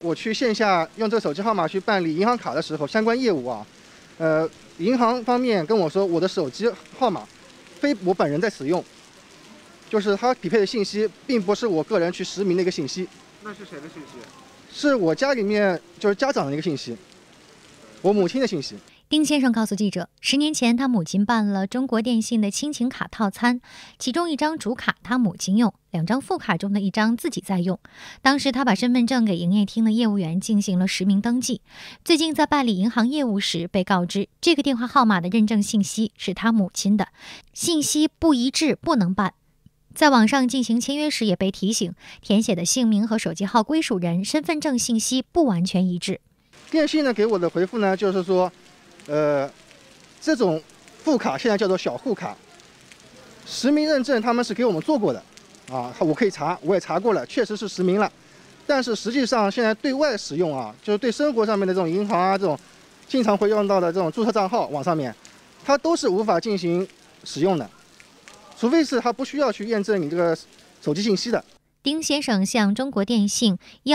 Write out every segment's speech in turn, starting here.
我去线下用这个手机号码去办理银行卡的时候，相关业务啊，银行方面跟我说，我的手机号码非我本人在使用，就是他匹配的信息并不是我个人去实名的一个信息。 那是谁的信息？ 是我家里面就是家长的一个信息，我母亲的信息。 丁先生告诉记者，10年前他母亲办了中国电信的亲情卡套餐，其中一张主卡他母亲用，2张副卡中的1张自己在用。当时他把身份证给营业厅的业务员进行了实名登记。最近在办理银行业务时被告知，这个电话号码的认证信息是他母亲的，信息不一致不能办。在网上进行签约时也被提醒，填写的姓名和手机号归属人、身份证信息不完全一致。 电信呢给我的回复呢，就是说，这种副卡现在叫做小户卡，实名认证他们是给我们做过的，啊，我可以查，我也查过了，确实是实名了。但是实际上现在对外使用啊，就是对生活上面的这种银行啊，这种经常会用到的这种注册账号网上面，它都是无法进行使用的。除非是他不需要去验证你这个手机信息的。 丁先生向中国电信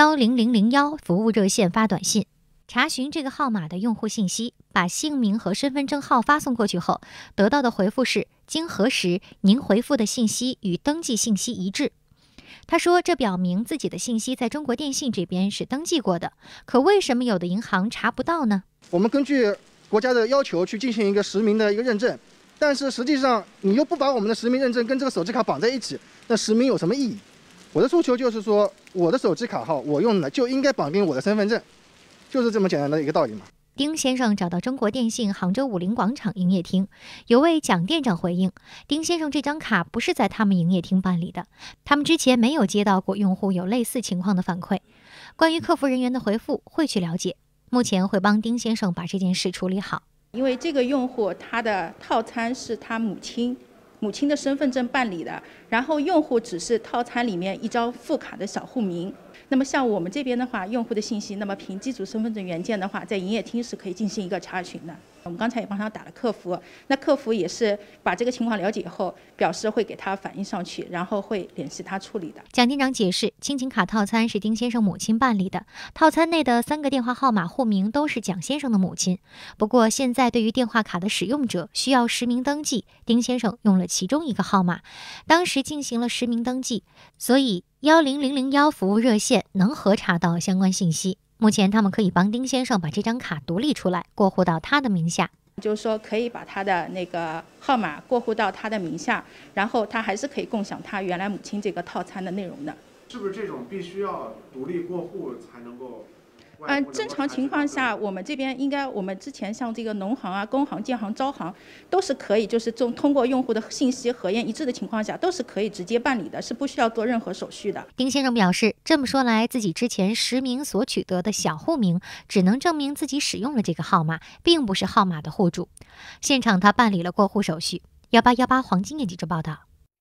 10001服务热线发短信，查询这个号码的用户信息，把姓名和身份证号发送过去后，得到的回复是：经核实，您回复的信息与登记信息一致。他说，这表明自己的信息在中国电信这边是登记过的，可为什么有的银行查不到呢？ 我们根据国家的要求去进行一个实名的一个认证。但是实际上，你又不把我们的实名认证跟这个手机卡绑在一起，那实名有什么意义？我的诉求就是说，我的手机卡号我用的就应该绑定我的身份证，就是这么简单的一个道理嘛。 丁先生找到中国电信杭州武林广场营业厅，有位蒋店长回应，丁先生这张卡不是在他们营业厅办理的，他们之前没有接到过用户有类似情况的反馈。关于客服人员的回复，会去了解，目前会帮丁先生把这件事处理好。 因为这个用户他的套餐是他母亲的身份证办理的，然后用户只是套餐里面一张副卡的小户名。那么像我们这边的话，用户的信息，那么凭机主身份证原件的话，在营业厅是可以进行一个查询的。我们刚才也帮他打了客服，那客服也是把这个情况了解以后，表示会给他反映上去，然后会联系他处理的。 蒋店长解释，亲情卡套餐是丁先生母亲办理的，套餐内的3个电话号码户名都是蒋先生的母亲。不过现在对于电话卡的使用者需要实名登记，丁先生用了其中一个号码，当时进行了实名登记，所以10001服务热线能核查到相关信息。目前他们可以帮丁先生把这张卡独立出来，过户到他的名下。 就是说可以把他的那个号码过户到他的名下，然后他还是可以共享他原来母亲这个套餐的内容的。 是不是这种必须要独立过户才能够？ 正常情况下，我们这边我们之前像这个农行啊、工行、建行、招行都是可以，就是通过用户的信息核验一致的情况下，都是可以直接办理的，是不需要做任何手续的。 丁先生表示，这么说来，自己之前实名所取得的小户名，只能证明自己使用了这个号码，并不是号码的户主。现场他办理了过户手续。1818黄金燕记者报道。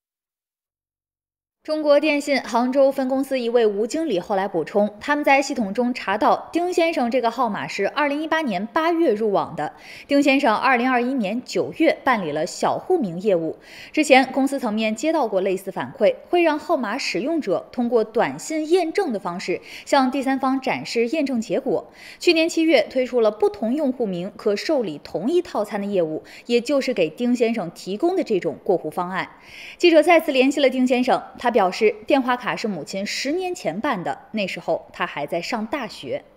中国电信杭州分公司一位吴经理后来补充，他们在系统中查到丁先生这个号码是2018年8月入网的，丁先生2021年9月办理了小户名业务。之前公司层面接到过类似反馈，会让号码使用者通过短信验证的方式向第三方展示验证结果。去年7月推出了不同用户名可受理同一套餐的业务，也就是给丁先生提供的这种过户方案。记者再次联系了丁先生，他表示电话卡是母亲10年前办的，那时候他还在上大学。